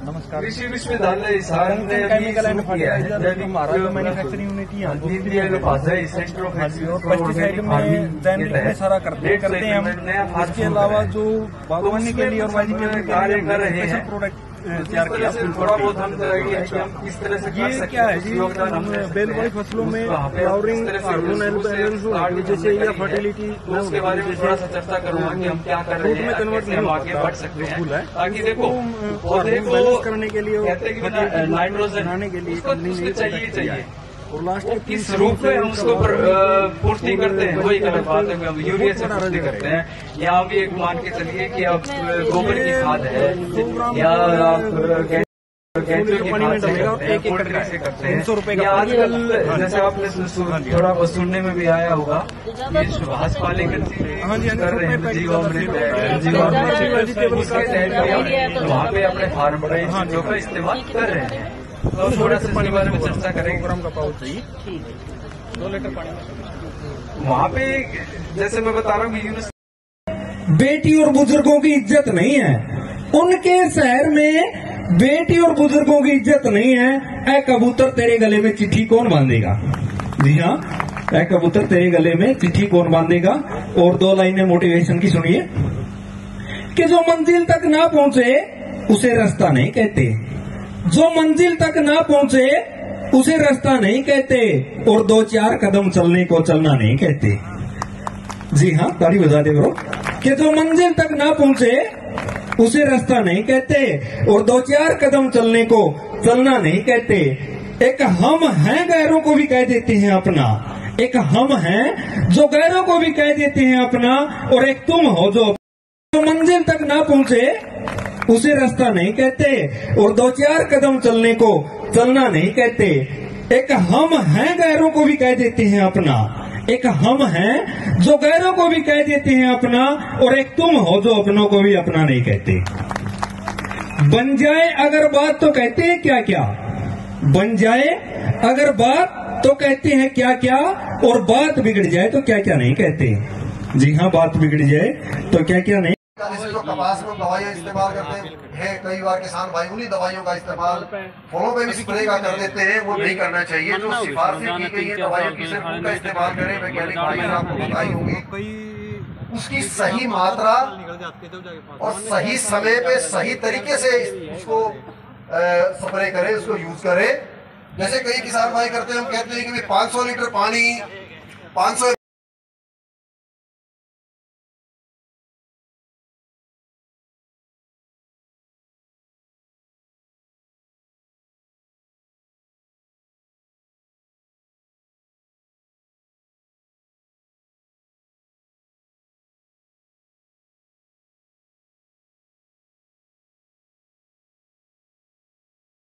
नमस्कार। कृषि विश्वविद्यालय हिसार ने केमिकल एंड फर्टिलाइजर हमारा जो मैन्युफैक्चरिंग यूनिट ही है पेस्टिसाइड में देन इतने सारा करते हैं हम। इसके अलावा जो बागवानी के लिए और वेजिटेबल कार्य कर रहे हैं प्रोडक्ट तैयार किया। थोड़ा बहुत हम किस तरह से ये क्या है जी, बेल वाली फसलों में फ्लावरिंग हार्मोनल बैलेंस जैसे या फर्टिलिटी उसके बारे में थोड़ा सा चर्चा करूंगा कि हम क्या कर रहे हैं, कन्वर्ट हम आगे बढ़ सकते हैं। ताकि देखो पौधे को बैलेंस करने के लिए नाइट्रोजन बनाने के लिए कंपनी चाहिए और लास्ट में किस रूप में हम उसको पूर्ति करते हैं, वही गलत बात है। हम यूरिया से पूर्ति करते हैं। यहाँ भी एक मान के चलिए कि आप गोबर की खाद है या आप ₹1 आजकल जैसे आपने थोड़ा बहुत सुनने में भी आया होगा कि सुभाष पालेकर कर रहे हैं जीवामृत वहाँ पे अपने फार्म पर चीजों का इस्तेमाल कर रहे हैं। तो थोड़ा सा इसके बारे में चर्चा करेंगे। ग्राम का पाउच चाहिए 2 लीटर पानी। वहाँ पे जैसे मैं बता रहा हूँ बेटी और बुजुर्गों की इज्जत नहीं है, उनके शहर में बेटी और बुजुर्गों की इज्जत नहीं है। ऐ कबूतर तेरे गले में चिट्ठी कौन बांधेगा? जी हाँ, ऐ कबूतर तेरे गले में चिट्ठी कौन बांधेगा। और 2 लाइनें मोटिवेशन की सुनिए कि जो मंजिल तक ना पहुंचे उसे रास्ता नहीं कहते, जो मंजिल तक ना पहुंचे उसे रास्ता नहीं कहते, और 2-4 कदम चलने को चलना नहीं कहते। जी हाँ, ताली बजा दे करो कि जो मंजिल तक ना पहुंचे उसे रास्ता नहीं कहते, और 2-4 कदम चलने को चलना नहीं कहते। एक हम हैं गैरों को भी कह देते हैं अपना, एक हम हैं जो गैरों को भी कह देते हैं अपना, और एक तुम हो जो मंजिल तक ना पहुंचे उसे रास्ता नहीं कहते, और 2-4 कदम चलने को चलना नहीं कहते। एक हम हैं गैरों को भी कह देते हैं अपना, एक हम हैं जो गैरों को भी कह देते हैं अपना, और एक तुम हो जो अपनों को भी अपना नहीं कहते। बन जाए अगर बात तो कहते हैं क्या क्या, बन जाए अगर बात तो कहते हैं क्या क्या, और बात बिगड़ जाए तो क्या क्या नहीं कहते। जी हाँ, बात बिगड़ जाए तो क्या क्या नहीं। जो कपास में दवाइयाँ इस्तेमाल करते हैं, कई बार किसान भाई उन्हीं दवाइयों का इस्तेमाल फलों पे भी स्प्रे का कर देते हैं, वो नहीं करना चाहिए। जो सिफारिशें की गई है दवाइयों की सिर्फ उनका इस्तेमाल करें। वैज्ञानिक भाई आपको बताई होगी उसकी सही मात्रा और सही समय पे सही तरीके से उसको स्प्रे करें, उसको यूज करें। जैसे कई किसान भाई करते हैं, हम कहते हैं कि 500 लीटर पानी 500